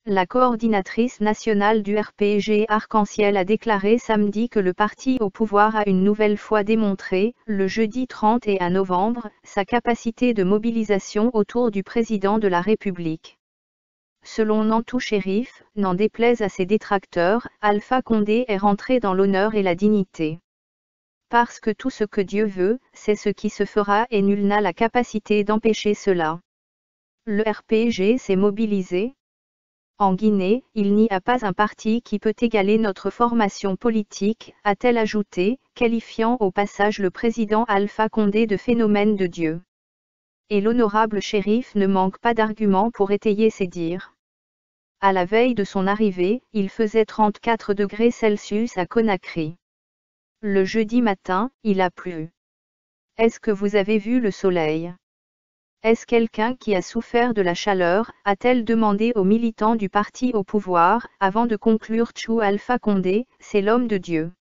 La coordinatrice nationale du RPG Arc-en-Ciel a déclaré samedi que le parti au pouvoir a une nouvelle fois démontré, le jeudi 31 novembre, sa capacité de mobilisation autour du président de la République. Selon Nantou Chérif, n'en déplaise à ses détracteurs, Alpha Condé est rentré dans l'honneur et la dignité. Parce que tout ce que Dieu veut, c'est ce qui se fera et nul n'a la capacité d'empêcher cela. Le RPG s'est mobilisé. En Guinée, il n'y a pas un parti qui peut égaler notre formation politique, a-t-elle ajouté, qualifiant au passage le président Alpha Condé de phénomène de Dieu. Et l'honorable shérif ne manque pas d'arguments pour étayer ses dires. À la veille de son arrivée, il faisait 34 degrés Celsius à Conakry. Le jeudi matin, il a plu. Est-ce que vous avez vu le soleil ? Est-ce quelqu'un qui a souffert de la chaleur, a-t-elle demandé aux militants du parti au pouvoir, avant de conclure Tchou Alpha Condé, c'est l'homme de Dieu.